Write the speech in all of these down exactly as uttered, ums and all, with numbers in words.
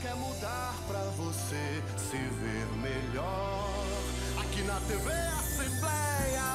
quer mudar pra você se ver melhor. Aqui na T V Assembleia.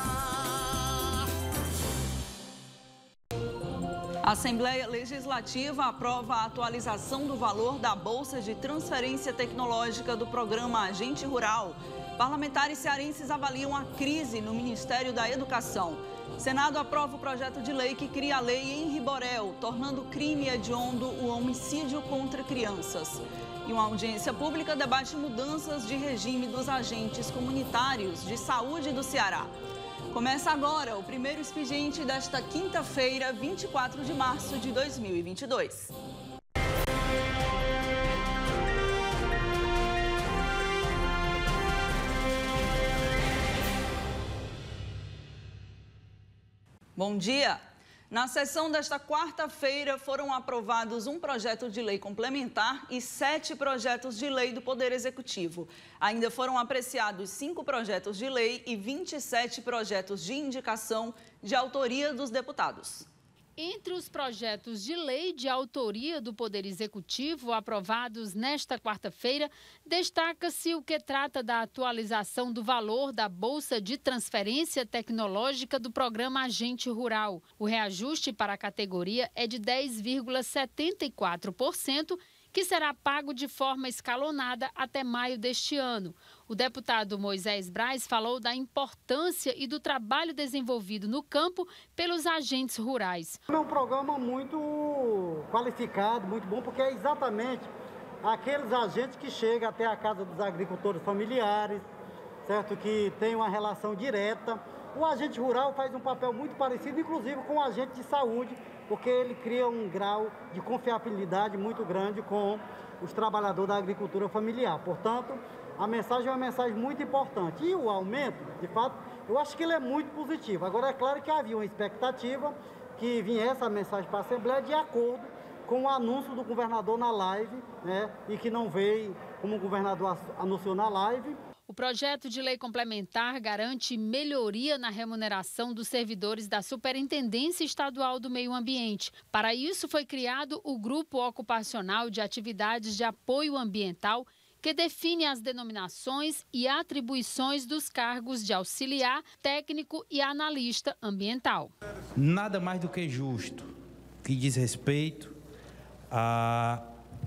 A Assembleia Legislativa aprova a atualização do valor da Bolsa de Transferência Tecnológica do programa Agente Rural. Parlamentares cearenses avaliam a crise no Ministério da Educação. Senado aprova o projeto de lei que cria a lei Henri Borel, tornando crime hediondo o homicídio contra crianças. E uma audiência pública debate mudanças de regime dos agentes comunitários de saúde do Ceará. Começa agora o primeiro expediente desta quinta-feira, vinte e quatro de março de dois mil e vinte e dois. Bom dia! Na sessão desta quarta-feira foram aprovados um projeto de lei complementar e sete projetos de lei do Poder Executivo. Ainda foram apreciados cinco projetos de lei e vinte e sete projetos de indicação de autoria dos deputados. Entre os projetos de lei de autoria do Poder Executivo aprovados nesta quarta-feira, destaca-se o que trata da atualização do valor da Bolsa de Transferência Tecnológica do programa Agente Rural. O reajuste para a categoria é de dez vírgula setenta e quatro por cento, que será pago de forma escalonada até maio deste ano. O deputado Moisés Braz falou da importância e do trabalho desenvolvido no campo pelos agentes rurais. É um programa muito qualificado, muito bom, porque é exatamente aqueles agentes que chegam até a casa dos agricultores familiares, certo? Que tem uma relação direta. O agente rural faz um papel muito parecido, inclusive com o agente de saúde, porque ele cria um grau de confiabilidade muito grande com os trabalhadores da agricultura familiar. Portanto, a mensagem é uma mensagem muito importante. E o aumento, de fato, eu acho que ele é muito positivo. Agora, é claro que havia uma expectativa que viesse a mensagem para a Assembleia de acordo com o anúncio do governador na live, né, e que não veio como o governador anunciou na live. O projeto de lei complementar garante melhoria na remuneração dos servidores da Superintendência Estadual do Meio Ambiente. Para isso, foi criado o Grupo Ocupacional de Atividades de Apoio Ambiental, que define as denominações e atribuições dos cargos de auxiliar, técnico e analista ambiental. Nada mais do que justo que diz respeito a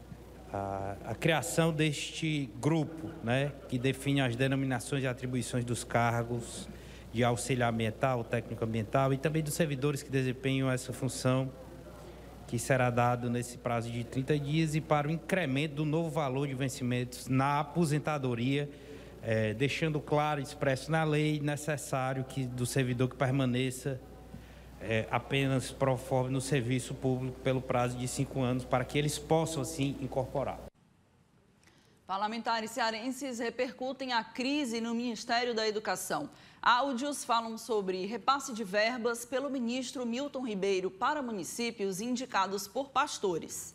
A, a criação deste grupo, né, que define as denominações e atribuições dos cargos de auxiliar ambiental, técnico ambiental e também dos servidores que desempenham essa função, que será dado nesse prazo de trinta dias, e para o incremento do novo valor de vencimentos na aposentadoria, é, deixando claro e expresso na lei necessário que do servidor que permaneça É, apenas proforme no serviço público pelo prazo de cinco anos, para que eles possam, assim, incorporar. Parlamentares cearenses repercutem a crise no Ministério da Educação. Áudios falam sobre repasse de verbas pelo ministro Milton Ribeiro para municípios indicados por pastores.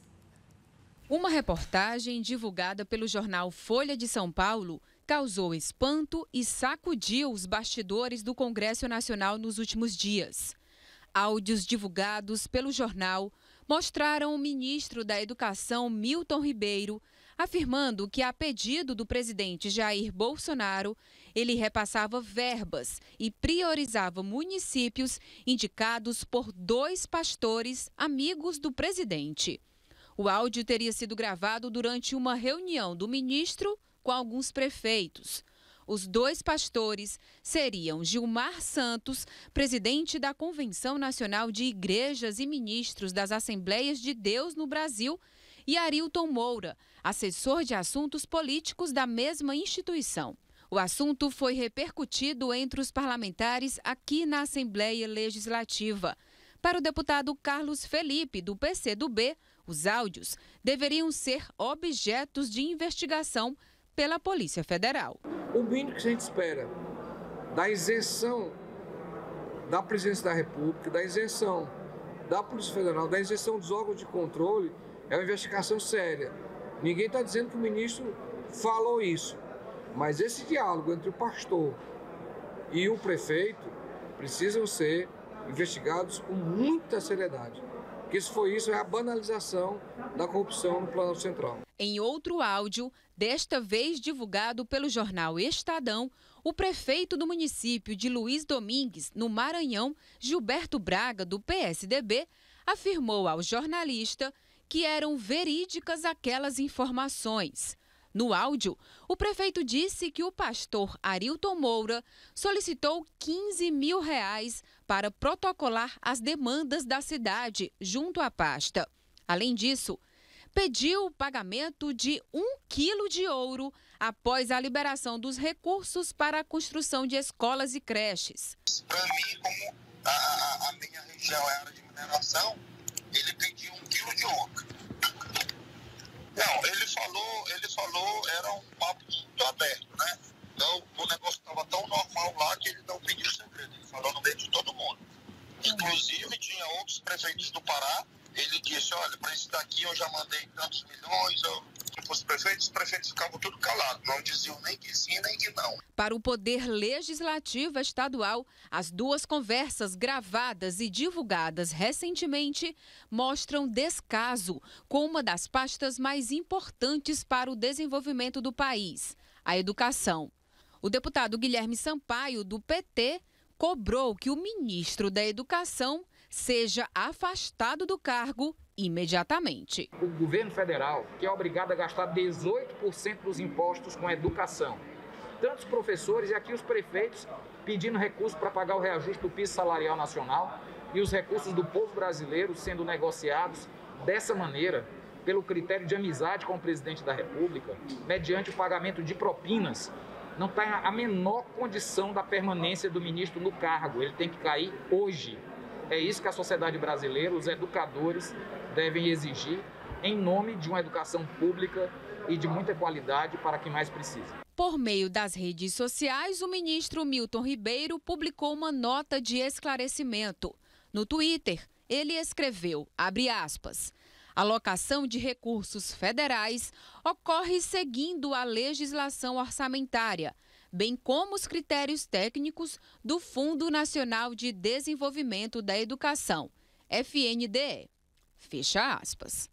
Uma reportagem divulgada pelo jornal Folha de São Paulo causou espanto e sacudiu os bastidores do Congresso Nacional nos últimos dias. Áudios divulgados pelo jornal mostraram o ministro da Educação, Milton Ribeiro, afirmando que, a pedido do presidente Jair Bolsonaro, ele repassava verbas e priorizava municípios indicados por dois pastores amigos do presidente. O áudio teria sido gravado durante uma reunião do ministro com alguns prefeitos. Os dois pastores seriam Gilmar Santos, presidente da Convenção Nacional de Igrejas e Ministros das Assembleias de Deus no Brasil, e Arilton Moura, assessor de assuntos políticos da mesma instituição. O assunto foi repercutido entre os parlamentares aqui na Assembleia Legislativa. Para o deputado Carlos Felipe, do P C do B, os áudios deveriam ser objetos de investigação pela Polícia Federal. O mínimo que a gente espera da isenção da Presidência da República, da isenção da Polícia Federal, da isenção dos órgãos de controle, é uma investigação séria. Ninguém está dizendo que o ministro falou isso, mas esse diálogo entre o pastor e o prefeito precisam ser investigados com muita seriedade. Porque isso foi isso, é a banalização da corrupção no Planalto Central. Em outro áudio, desta vez divulgado pelo jornal Estadão, o prefeito do município de Luiz Domingues, no Maranhão, Gilberto Braga, do P S D B, afirmou ao jornalista que eram verídicas aquelas informações. No áudio, o prefeito disse que o pastor Arilton Moura solicitou quinze mil reais para protocolar as demandas da cidade junto à pasta. Além disso, pediu o pagamento de um quilo de ouro após a liberação dos recursos para a construção de escolas e creches. Para mim, como a, a, a minha região é área de mineração, ele pediu um quilo de ouro. Não, ele falou, ele falou, era um papo muito aberto, né? Então, o negócio estava tão normal lá que ele não pediu segredo, ele falou no meio de todo mundo. Inclusive, tinha outros prefeitos do Pará, ele disse, olha, para esse daqui eu já mandei tantos milhões, eu... os prefeitos, os prefeitos ficavam tudo calados, não diziam nem que sim, nem que não. Para o Poder Legislativo Estadual, as duas conversas gravadas e divulgadas recentemente mostram descaso com uma das pastas mais importantes para o desenvolvimento do país, a educação. O deputado Guilherme Sampaio, do P T, cobrou que o ministro da Educação seja afastado do cargo imediatamente. O governo federal, que é obrigado a gastar dezoito por cento dos impostos com a educação, tantos professores e aqui os prefeitos pedindo recursos para pagar o reajuste do piso salarial nacional e os recursos do povo brasileiro sendo negociados dessa maneira, pelo critério de amizade com o presidente da República, mediante o pagamento de propinas, não está a menor condição da permanência do ministro no cargo. Ele tem que cair hoje. É isso que a sociedade brasileira, os educadores, devem exigir em nome de uma educação pública e de muita qualidade para quem mais precisa. Por meio das redes sociais, o ministro Milton Ribeiro publicou uma nota de esclarecimento. No Twitter, ele escreveu, abre aspas, a alocação de recursos federais ocorre seguindo a legislação orçamentária, bem como os critérios técnicos do Fundo Nacional de Desenvolvimento da Educação, F N D E. Fecha aspas.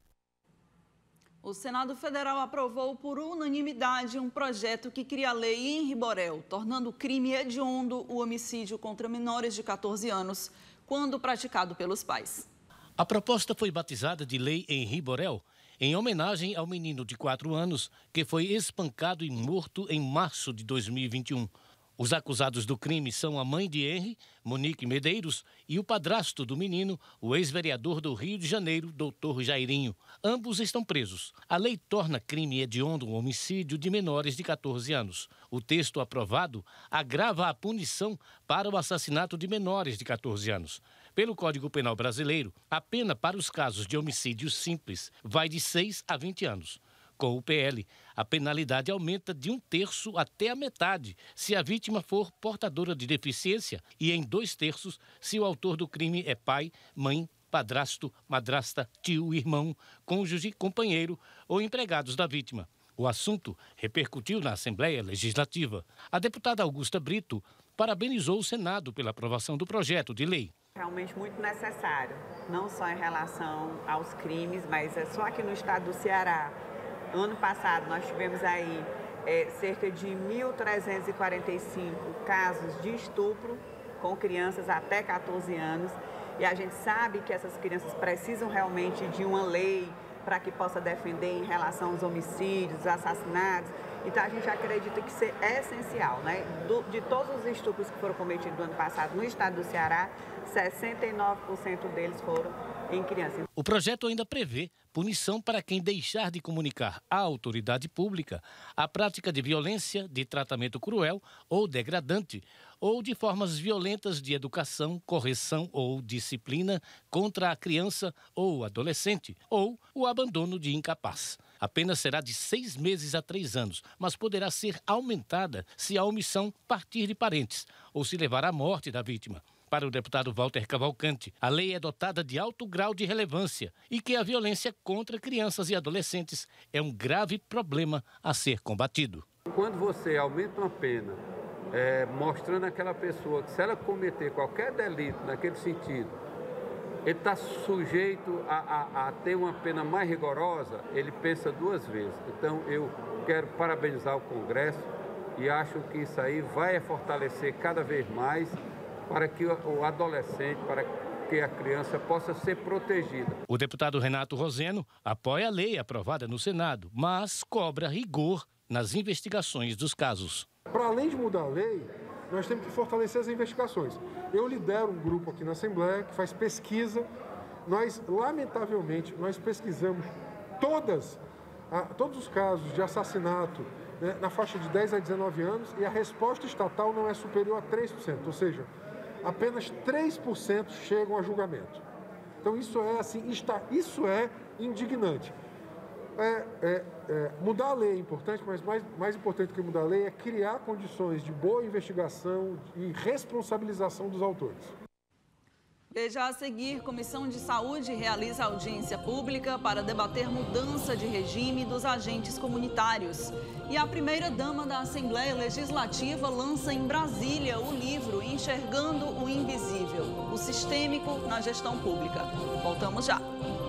O Senado Federal aprovou por unanimidade um projeto que cria lei em Riborel, tornando crime hediondo o homicídio contra menores de quatorze anos, quando praticado pelos pais. A proposta foi batizada de Lei Henri Borel, em homenagem ao menino de quatro anos que foi espancado e morto em março de dois mil e vinte e um. Os acusados do crime são a mãe de Henri, Monique Medeiros, e o padrasto do menino, o ex-vereador do Rio de Janeiro, doutor Jairinho. Ambos estão presos. A lei torna crime hediondo o homicídio de menores de quatorze anos. O texto aprovado agrava a punição para o assassinato de menores de quatorze anos. Pelo Código Penal brasileiro, a pena para os casos de homicídio simples vai de seis a vinte anos. Com o P L, a penalidade aumenta de um terço até a metade se a vítima for portadora de deficiência e em dois terços se o autor do crime é pai, mãe, padrasto, madrasta, tio, irmão, cônjuge, companheiro ou empregados da vítima. O assunto repercutiu na Assembleia Legislativa. A deputada Augusta Brito parabenizou o Senado pela aprovação do projeto de lei. Realmente muito necessário, não só em relação aos crimes, mas é só aqui no estado do Ceará. Ano passado nós tivemos aí é, cerca de mil trezentos e quarenta e cinco casos de estupro com crianças até quatorze anos. E a gente sabe que essas crianças precisam realmente de uma lei para que possa defender em relação aos homicídios, assassinatos. Então a gente acredita que isso é essencial, né? Do, de todos os estupros que foram cometidos no ano passado no estado do Ceará, sessenta e nove por cento deles foram em crianças. O projeto ainda prevê punição para quem deixar de comunicar à autoridade pública a prática de violência, de tratamento cruel ou degradante, ou de formas violentas de educação, correção ou disciplina contra a criança ou adolescente, ou o abandono de incapaz. A pena será de seis meses a três anos, mas poderá ser aumentada se a omissão partir de parentes ou se levar à morte da vítima. Para o deputado Walter Cavalcante, a lei é dotada de alto grau de relevância e que a violência contra crianças e adolescentes é um grave problema a ser combatido. Quando você aumenta uma pena, é, mostrando àquela pessoa que se ela cometer qualquer delito naquele sentido, ele está sujeito a, a, a ter uma pena mais rigorosa, ele pensa duas vezes. Então, eu quero parabenizar o Congresso e acho que isso aí vai fortalecer cada vez mais para que o adolescente, para que a criança possa ser protegida. O deputado Renato Roseno apoia a lei aprovada no Senado, mas cobra rigor nas investigações dos casos. Para além de mudar a lei, nós temos que fortalecer as investigações. Eu lidero um grupo aqui na Assembleia que faz pesquisa. Nós, lamentavelmente, nós pesquisamos todas, todos os casos de assassinato, né, na faixa de dez a dezenove anos, e a resposta estatal não é superior a três por cento, ou seja, apenas três por cento chegam a julgamento. Então isso é assim, está, isso é indignante. É, é, é, mudar a lei é importante, mas mais, mais importante do que mudar a lei é criar condições de boa investigação e responsabilização dos autores. Veja a seguir, Comissão de Saúde realiza audiência pública para debater mudança de regime dos agentes comunitários. E a primeira-dama da Assembleia Legislativa lança em Brasília o livro Enxergando o Invisível, o Sistêmico na Gestão Pública. Voltamos já.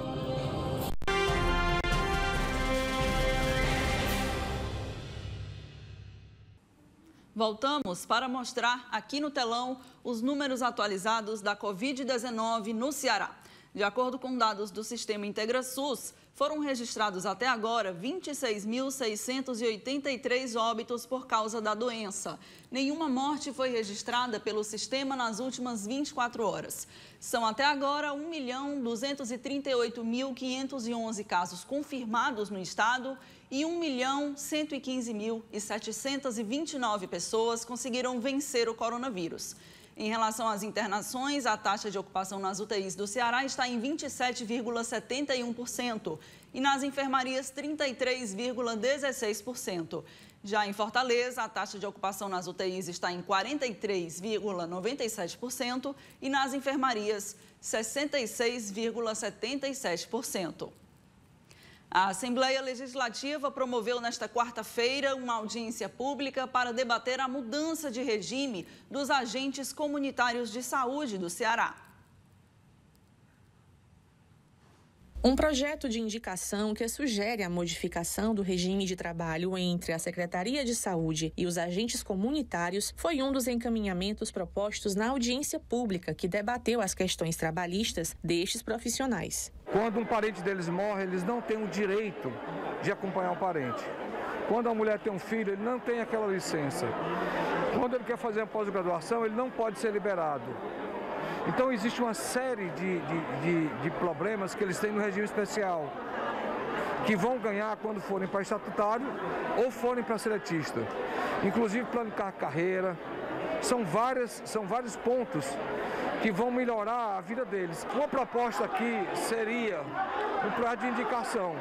Voltamos para mostrar aqui no telão os números atualizados da covid dezenove no Ceará. De acordo com dados do Sistema IntegraSUS, foram registrados até agora vinte e seis mil seiscentos e oitenta e três óbitos por causa da doença. Nenhuma morte foi registrada pelo sistema nas últimas vinte e quatro horas. São até agora um milhão duzentos e trinta e oito mil quinhentos e onze casos confirmados no estado e um milhão cento e quinze mil setecentos e vinte e nove pessoas conseguiram vencer o coronavírus. Em relação às internações, a taxa de ocupação nas U T Is do Ceará está em vinte e sete vírgula setenta e um por cento e nas enfermarias trinta e três vírgula dezesseis por cento. Já em Fortaleza, a taxa de ocupação nas U T Is está em quarenta e três vírgula noventa e sete por cento e nas enfermarias sessenta e seis vírgula setenta e sete por cento. A Assembleia Legislativa promoveu nesta quarta-feira uma audiência pública para debater a mudança de regime dos agentes comunitários de saúde do Ceará. Um projeto de indicação que sugere a modificação do regime de trabalho entre a Secretaria de Saúde e os agentes comunitários foi um dos encaminhamentos propostos na audiência pública que debateu as questões trabalhistas destes profissionais. Quando um parente deles morre, eles não têm o direito de acompanhar o parente. Quando a mulher tem um filho, ele não tem aquela licença. Quando ele quer fazer a pós-graduação, ele não pode ser liberado. Então existe uma série de, de, de, de problemas que eles têm no regime especial, que vão ganhar quando forem para estatutário ou forem para seletista. Inclusive plano de carreira, são, várias, são vários pontos que vão melhorar a vida deles. Uma proposta aqui seria um projeto de indicação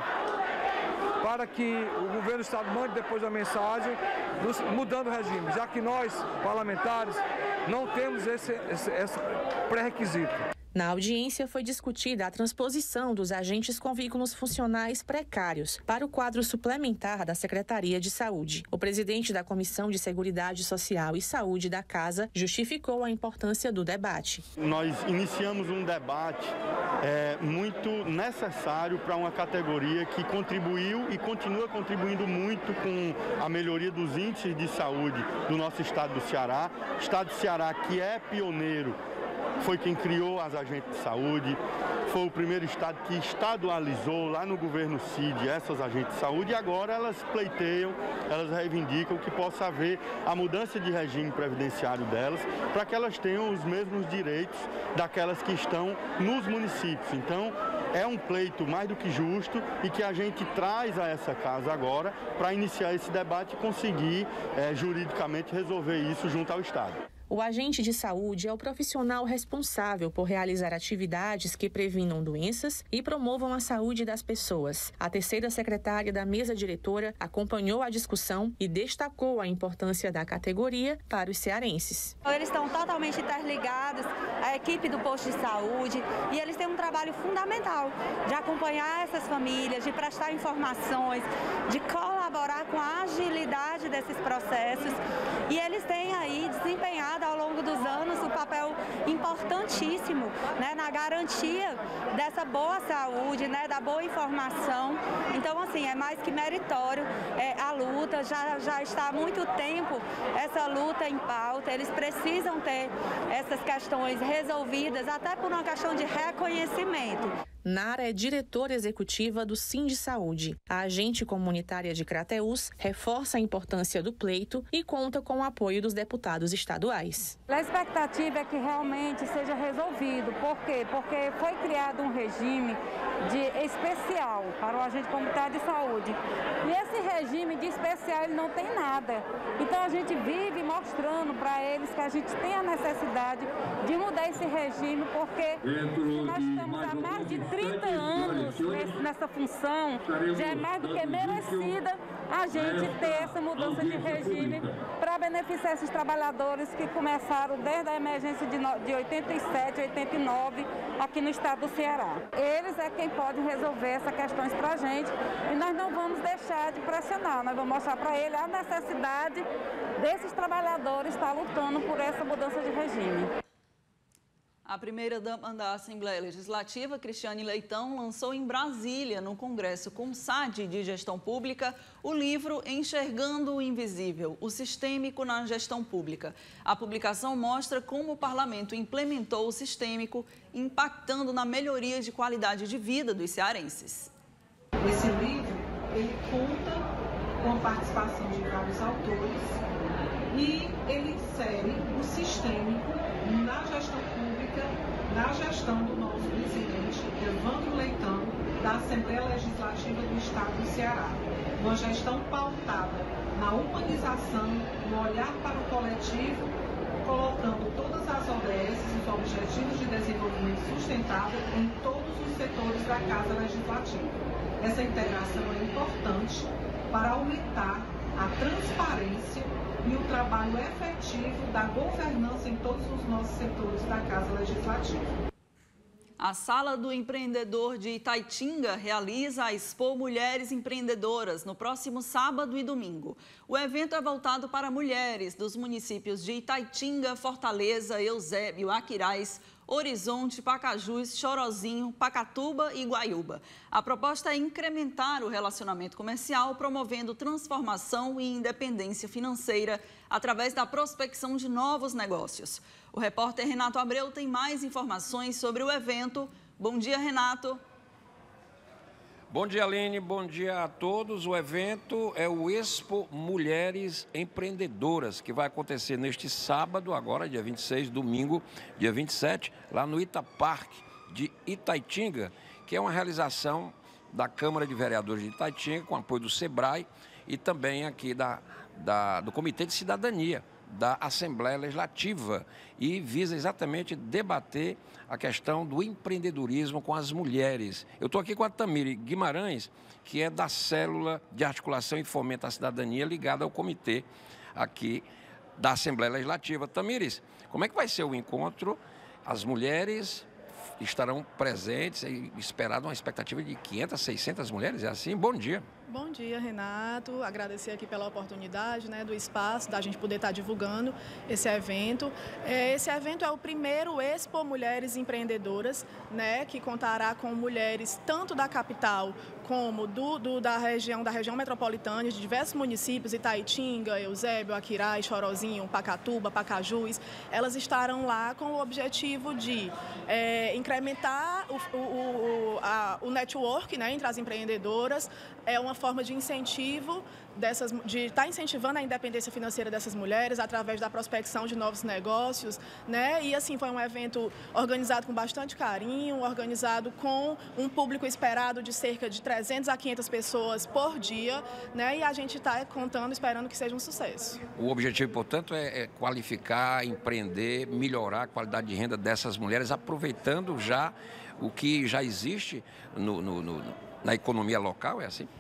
para que o governo do estado mande depois a mensagem mudando o regime, já que nós, parlamentares, não temos esse, esse, esse pré-requisito. Na audiência foi discutida a transposição dos agentes com vínculos funcionais precários para o quadro suplementar da Secretaria de Saúde. O presidente da Comissão de Seguridade Social e Saúde da Casa justificou a importância do debate. Nós iniciamos um debate é, muito necessário para uma categoria que contribuiu e continua contribuindo muito com a melhoria dos índices de saúde do nosso estado do Ceará. Estado do Ceará que é pioneiro, foi quem criou as agentes de saúde, foi o primeiro estado que estadualizou lá no governo Cid essas agentes de saúde e agora elas pleiteiam, elas reivindicam que possa haver a mudança de regime previdenciário delas para que elas tenham os mesmos direitos daquelas que estão nos municípios. Então, é um pleito mais do que justo e que a gente traz a essa casa agora para iniciar esse debate e conseguir é, juridicamente resolver isso junto ao Estado. O agente de saúde é o profissional responsável por realizar atividades que previnam doenças e promovam a saúde das pessoas. A terceira secretária da mesa diretora acompanhou a discussão e destacou a importância da categoria para os cearenses. Eles estão totalmente interligados à equipe do posto de saúde e eles têm um trabalho fundamental de acompanhar essas famílias, de prestar informações, de colaborar com a agilidade desses processos e eles têm aí desempenhado ao longo dos anos um papel importantíssimo, né, na garantia dessa boa saúde, né, da boa informação. Então, assim, é mais que meritório é, a luta, já, já está há muito tempo essa luta em pauta, eles precisam ter essas questões resolvidas, até por uma questão de reconhecimento. Nara é diretora executiva do Sindisaúde. A agente comunitária de Crateús reforça a importância do pleito e conta com o apoio dos deputados estaduais. A expectativa é que realmente seja resolvido. Por quê? Porque foi criado um regime de especial para o agente comunitário de saúde. E esse regime de especial ele não tem nada. Então a gente vive mostrando para eles que a gente tem a necessidade de mudar esse regime, porque se nós estamos há mais de trinta anos nessa função, já é mais do que merecida a gente ter essa mudança de regime para beneficiar esses trabalhadores que começaram desde a emergência de oitenta e sete, oitenta e nove, aqui no estado do Ceará. Eles é quem pode resolver essas questões para a gente e nós não vamos deixar de pressionar, nós vamos mostrar para ele a necessidade desses trabalhadores estar lutando por essa mudança de regime. A primeira-dama da Assembleia Legislativa, Cristiane Leitão, lançou em Brasília, no Congresso CONSAD de Gestão Pública, o livro Enxergando o Invisível, o Sistêmico na Gestão Pública. A publicação mostra como o Parlamento implementou o sistêmico, impactando na melhoria de qualidade de vida dos cearenses. Esse livro, ele conta com a participação de vários autores e ele insere o sistêmico na gestão pública, na gestão do nosso presidente, Evandro Leitão, da Assembleia Legislativa do Estado do Ceará. Uma gestão pautada na humanização, no olhar para o coletivo, colocando todas as O D S, os Objetivos de Desenvolvimento Sustentável, em todos os setores da Casa Legislativa. Essa integração é importante para aumentar a transparência e o trabalho efetivo da governança em todos os nossos setores da Casa Legislativa. A Sala do Empreendedor de Itaitinga realiza a Expo Mulheres Empreendedoras no próximo sábado e domingo. O evento é voltado para mulheres dos municípios de Itaitinga, Fortaleza, Eusébio, Aquiraz, Horizonte, Pacajus, Chorozinho, Pacatuba e Guaiúba. A proposta é incrementar o relacionamento comercial, promovendo transformação e independência financeira através da prospecção de novos negócios. O repórter Renato Abreu tem mais informações sobre o evento. Bom dia, Renato. Bom dia, Aline. Bom dia a todos. O evento é o Expo Mulheres Empreendedoras, que vai acontecer neste sábado, agora, dia vinte e seis, domingo, dia vinte e sete, lá no Itaparque de Itaitinga, que é uma realização da Câmara de Vereadores de Itaitinga, com apoio do SEBRAE e também aqui da, da, do Comitê de Cidadania da Assembleia Legislativa, e visa exatamente debater a questão do empreendedorismo com as mulheres. Eu estou aqui com a Tamiri Guimarães, que é da Célula de Articulação e Fomento à Cidadania, ligada ao comitê aqui da Assembleia Legislativa. Tamires, como é que vai ser o encontro? As mulheres estarão presentes, e esperado uma expectativa de quinhentas, seiscentas mulheres, é assim? Bom dia. Bom dia, Renato. Agradecer aqui pela oportunidade, né, do espaço, da gente poder estar divulgando esse evento. Esse evento é o primeiro Expo Mulheres Empreendedoras, né, que contará com mulheres tanto da capital como do, do, da, região, da região metropolitana, de diversos municípios, Itaitinga, Eusébio, Aquiraz, Chorozinho, Pacatuba, Pacajus. Elas estarão lá com o objetivo de é, incrementar o, o, o, a, o network, né, entre as empreendedoras. É uma forma de incentivo, dessas, de estar incentivando a independência financeira dessas mulheres através da prospecção de novos negócios, né? E assim, foi um evento organizado com bastante carinho, organizado com um público esperado de cerca de trezentas a quinhentas pessoas por dia, né? E a gente está contando, esperando que seja um sucesso. O objetivo, portanto, é, é qualificar, empreender, melhorar a qualidade de renda dessas mulheres, aproveitando já o que já existe no, no, no na economia local, é assim?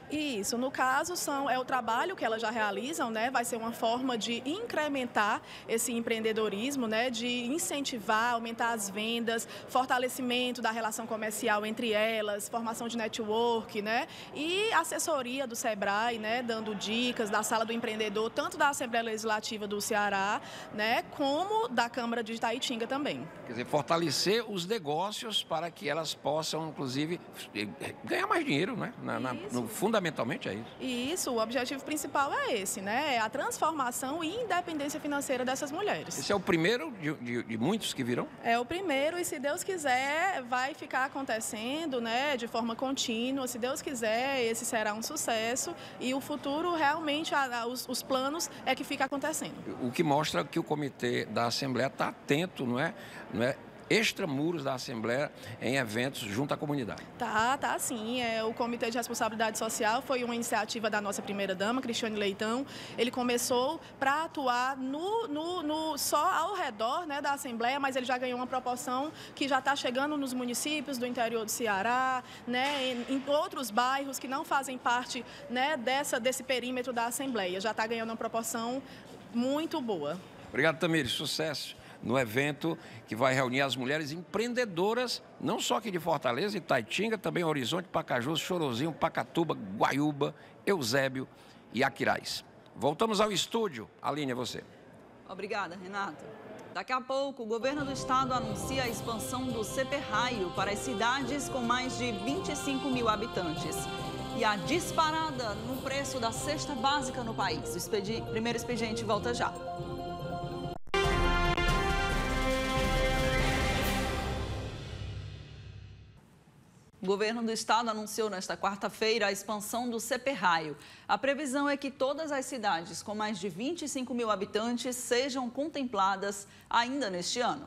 Isso, no caso, são, é o trabalho que elas já realizam, né? Vai ser uma forma de incrementar esse empreendedorismo, né? De incentivar, aumentar as vendas, fortalecimento da relação comercial entre elas, formação de network, né? E assessoria do SEBRAE, né? Dando dicas da Sala do Empreendedor, tanto da Assembleia Legislativa do Ceará, né? Como da Câmara de Itaitinga também. Quer dizer, fortalecer os negócios para que elas possam, inclusive, ganhar mais dinheiro, né? Na, na, no, fundamentalmente é isso. E isso, o objetivo principal é esse, né? É a transformação e independência financeira dessas mulheres. Esse é o primeiro de, de, de muitos que virão? É o primeiro e, se Deus quiser, vai ficar acontecendo, né? De forma contínua. Se Deus quiser, esse será um sucesso e o futuro, realmente, a, a, os, os planos é que fica acontecendo. O que mostra que o Comitê da Assembleia está atento, não é? Não é? Extramuros da Assembleia em eventos junto à comunidade. Tá, tá sim. É, o Comitê de Responsabilidade Social foi uma iniciativa da nossa primeira-dama, Cristiane Leitão. Ele começou para atuar no, no, no, só ao redor, né, da Assembleia, mas ele já ganhou uma proporção que já está chegando nos municípios do interior do Ceará, né, em, em outros bairros que não fazem parte, né, dessa, desse perímetro da Assembleia. Já está ganhando uma proporção muito boa. Obrigado, Tamires. Sucesso no evento que vai reunir as mulheres empreendedoras, não só aqui de Fortaleza, Itaitinga, também Horizonte, Pacajus, Chorozinho, Pacatuba, Guaiúba, Eusébio e Aquiraz. Voltamos ao estúdio. Aline, é você. Obrigada, Renata. Daqui a pouco, o governo do estado anuncia a expansão do CPRaio para as cidades com mais de vinte e cinco mil habitantes. E a disparada no preço da cesta básica no país. O expedi... primeiro expediente volta já. O governo do estado anunciou nesta quarta-feira a expansão do CPRaio. A previsão é que todas as cidades com mais de vinte e cinco mil habitantes sejam contempladas ainda neste ano.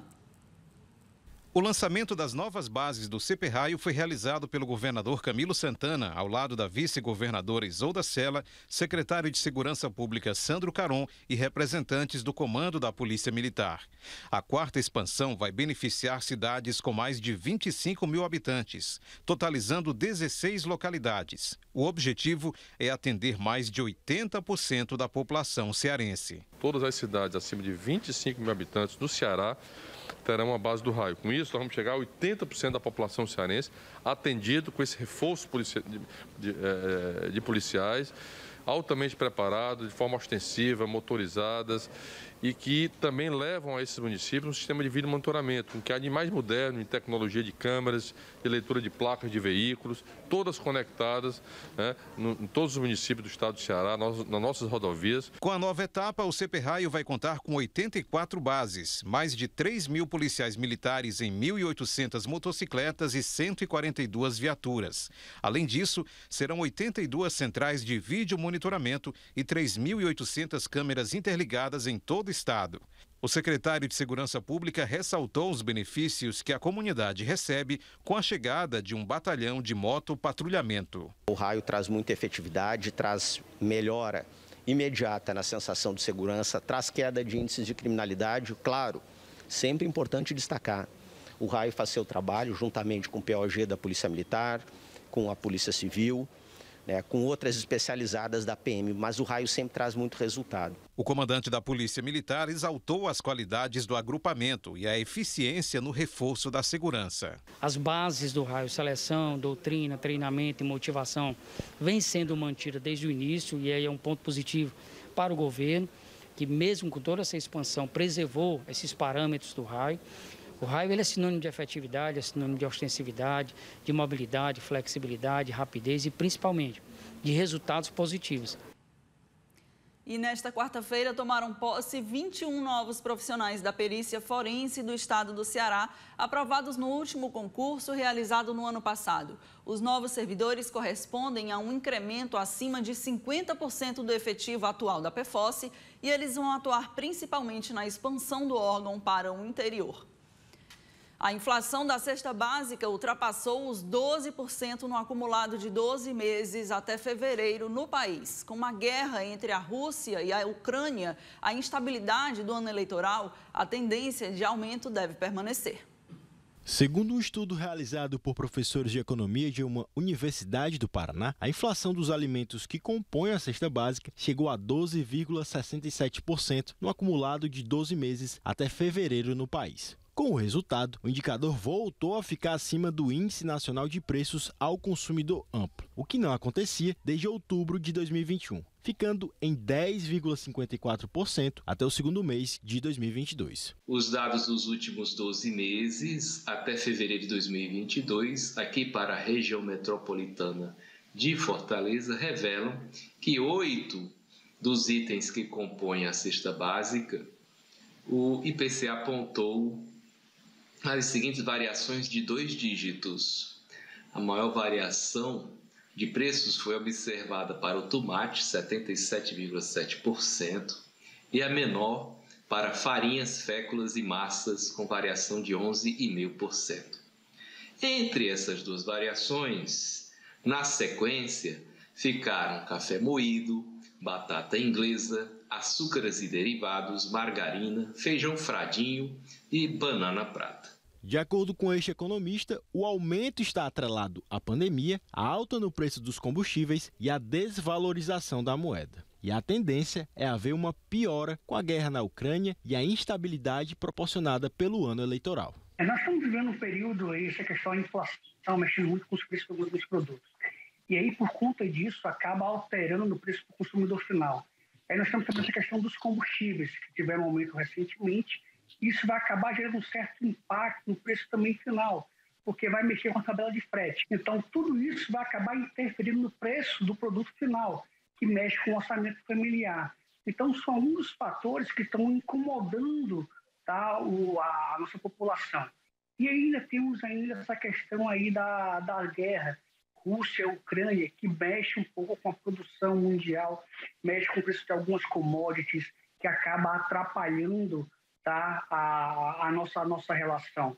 O lançamento das novas bases do CPRaio foi realizado pelo governador Camilo Santana, ao lado da vice-governadora Isolda Sela, secretário de Segurança Pública Sandro Caron e representantes do comando da Polícia Militar. A quarta expansão vai beneficiar cidades com mais de vinte e cinco mil habitantes, totalizando dezesseis localidades. O objetivo é atender mais de oitenta por cento da população cearense. Todas as cidades acima de vinte e cinco mil habitantes do Ceará terão a base do raio. Com isso, nós vamos chegar a oitenta por cento da população cearense atendido com esse reforço de, de, de, de policiais altamente preparados, de forma ostensiva, motorizadas e que também levam a esses municípios um sistema de vídeo monitoramento, com que há de mais moderno em tecnologia de câmeras, de leitura de placas de veículos, todas conectadas, né, no, em todos os municípios do estado do Ceará, nos, nas nossas rodovias. Com a nova etapa, o CPRaio vai contar com oitenta e quatro bases, mais de três mil policiais militares em mil e oitocentas motocicletas e cento e quarenta e duas viaturas. Além disso, serão oitenta e duas centrais de vídeo monitoramento e três mil e oitocentas câmeras interligadas em todo o estado. O secretário de Segurança Pública ressaltou os benefícios que a comunidade recebe com a chegada de um batalhão de motopatrulhamento. O raio traz muita efetividade, traz melhora imediata na sensação de segurança, traz queda de índices de criminalidade. Claro, sempre importante destacar, o raio faz seu trabalho juntamente com o P O G da Polícia Militar, com a Polícia Civil, né, com outras especializadas da P M, mas o raio sempre traz muito resultado. O comandante da Polícia Militar exaltou as qualidades do agrupamento e a eficiência no reforço da segurança. As bases do raio, seleção, doutrina, treinamento e motivação, vêm sendo mantidas desde o início e aí é um ponto positivo para o governo, que mesmo com toda essa expansão preservou esses parâmetros do raio. O raio ele é sinônimo de efetividade, é sinônimo de ostensividade, de mobilidade, flexibilidade, rapidez e, principalmente, de resultados positivos. E nesta quarta-feira tomaram posse vinte e um novos profissionais da perícia forense do estado do Ceará, aprovados no último concurso realizado no ano passado. Os novos servidores correspondem a um incremento acima de cinquenta por cento do efetivo atual da P F O S e eles vão atuar principalmente na expansão do órgão para o interior. A inflação da cesta básica ultrapassou os doze por cento no acumulado de doze meses até fevereiro no país. Com uma guerra entre a Rússia e a Ucrânia, a instabilidade do ano eleitoral, a tendência de aumento deve permanecer. Segundo um estudo realizado por professores de economia de uma universidade do Paraná, a inflação dos alimentos que compõem a cesta básica chegou a doze vírgula sessenta e sete por cento no acumulado de doze meses até fevereiro no país. Com o resultado, o indicador voltou a ficar acima do Índice Nacional de Preços ao Consumidor Amplo, o que não acontecia desde outubro de dois mil e vinte e um, ficando em dez vírgula cinquenta e quatro por cento até o segundo mês de dois mil e vinte e dois. Os dados dos últimos doze meses, até fevereiro de dois mil e vinte e dois, aqui para a região metropolitana de Fortaleza, revelam que oito dos itens que compõem a cesta básica, o I P C A apontou as seguintes variações de dois dígitos. A maior variação de preços foi observada para o tomate, setenta e sete vírgula sete por cento, e a menor para farinhas, féculas e massas, com variação de onze vírgula cinco por cento. Entre essas duas variações, na sequência, ficaram café moído, batata inglesa, açúcares e derivados, margarina, feijão fradinho e banana prata. De acordo com este economista, o aumento está atrelado à pandemia, à alta no preço dos combustíveis e à desvalorização da moeda. E a tendência é haver uma piora com a guerra na Ucrânia e a instabilidade proporcionada pelo ano eleitoral. Nós estamos vivendo um período aí, essa questão da inflação, mexendo muito com os preços dos produtos. E aí, por conta disso, acaba alterando no preço para o consumidor final. Aí nós temos também essa questão dos combustíveis, que tiveram um aumento recentemente. Isso vai acabar gerando um certo impacto no preço também final, porque vai mexer com a tabela de frete. Então, tudo isso vai acabar interferindo no preço do produto final, que mexe com o orçamento familiar. Então, são alguns dos fatores que estão incomodando, tá, o, a, a nossa população. E ainda temos ainda essa questão aí da, da guerra, Rússia, Ucrânia, que mexe um pouco com a produção mundial, mexe com o preço de algumas commodities, que acaba atrapalhando, tá, a, a, nossa, a nossa relação.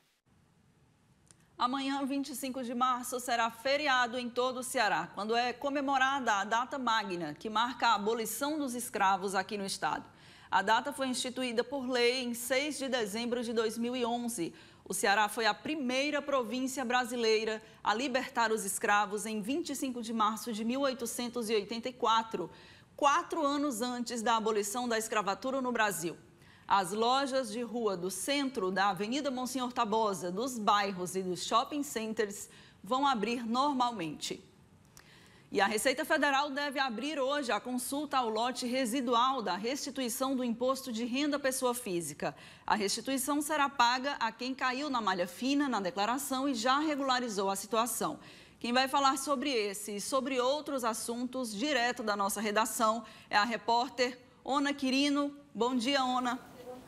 Amanhã, vinte e cinco de março, será feriado em todo o Ceará, quando é comemorada a data magna, que marca a abolição dos escravos aqui no estado. A data foi instituída por lei em seis de dezembro de dois mil e onze. O Ceará foi a primeira província brasileira a libertar os escravos em vinte e cinco de março de mil oitocentos e oitenta e quatro, quatro anos antes da abolição da escravatura no Brasil. As lojas de rua do centro da Avenida Monsenhor Tabosa, dos bairros e dos shopping centers vão abrir normalmente. E a Receita Federal deve abrir hoje a consulta ao lote residual da restituição do imposto de renda à pessoa física. A restituição será paga a quem caiu na malha fina na declaração e já regularizou a situação. Quem vai falar sobre esse e sobre outros assuntos, direto da nossa redação, é a repórter Ona Quirino. Bom dia, Ona.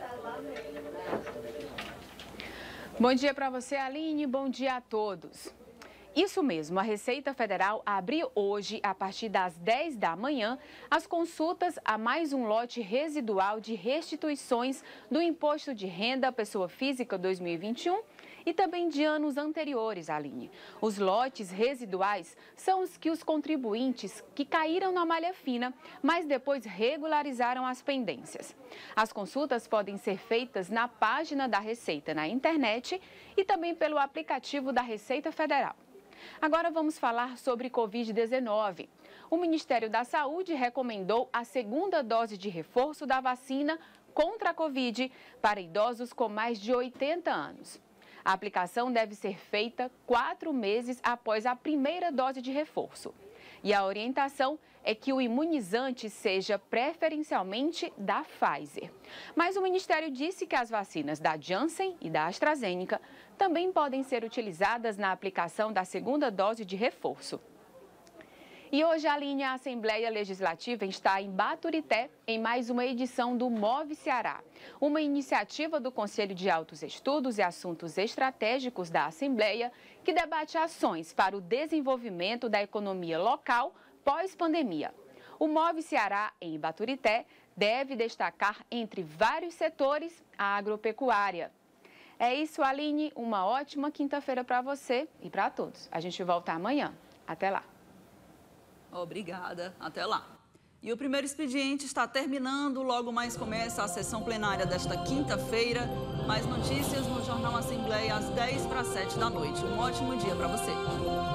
Bom dia para você, Aline. Bom dia a todos. Isso mesmo, a Receita Federal abriu hoje, a partir das dez da manhã, as consultas a mais um lote residual de restituições do Imposto de Renda à Pessoa Física dois mil e vinte e um e também de anos anteriores, Aline. Os lotes residuais são os que os contribuintes que caíram na malha fina, mas depois regularizaram as pendências. As consultas podem ser feitas na página da Receita na internet e também pelo aplicativo da Receita Federal. Agora vamos falar sobre covid dezenove. O Ministério da Saúde recomendou a segunda dose de reforço da vacina contra a Covid para idosos com mais de oitenta anos. A aplicação deve ser feita quatro meses após a primeira dose de reforço. E a orientação é que o imunizante seja preferencialmente da Pfizer. Mas o Ministério disse que as vacinas da Janssen e da AstraZeneca também podem ser utilizadas na aplicação da segunda dose de reforço. E hoje a linha Assembleia Legislativa está em Baturité em mais uma edição do Move Ceará, uma iniciativa do Conselho de Altos Estudos e Assuntos Estratégicos da Assembleia que debate ações para o desenvolvimento da economia local pós-pandemia. O Move Ceará em Baturité deve destacar entre vários setores a agropecuária. É isso, Aline, uma ótima quinta-feira para você e para todos. A gente volta amanhã. Até lá. Obrigada. Até lá. E o primeiro expediente está terminando. Logo mais começa a sessão plenária desta quinta-feira. Mais notícias no Jornal Assembleia às dez para sete da noite. Um ótimo dia para você.